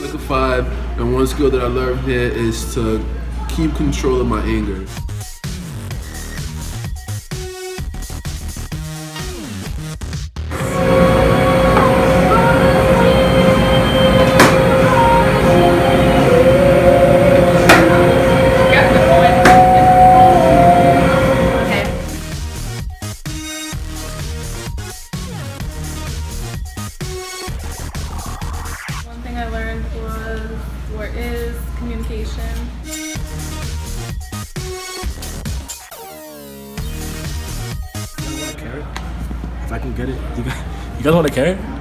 took a 5, and one skill that I learned here is to keep control of my anger. One thing I learned is communication. You want a carrot? If I can get it, you guys want a carrot?